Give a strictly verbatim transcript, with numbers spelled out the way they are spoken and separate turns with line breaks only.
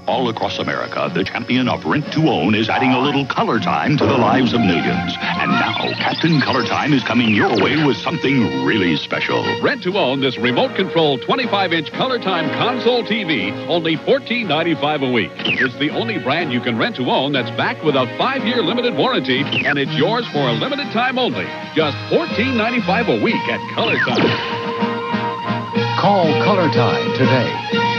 All across America, the champion of rent-to-own is adding a little color time to the lives of millions. And now, Captain Colortyme is coming your way with something really special.
Rent-to-own this remote-controlled twenty-five inch Colortyme console T V, only fourteen ninety-five a week. It's the only brand you can rent-to-own that's backed with a five-year limited warranty, and it's yours for a limited time only. Just fourteen ninety-five a week at Colortyme.
Call Colortyme today.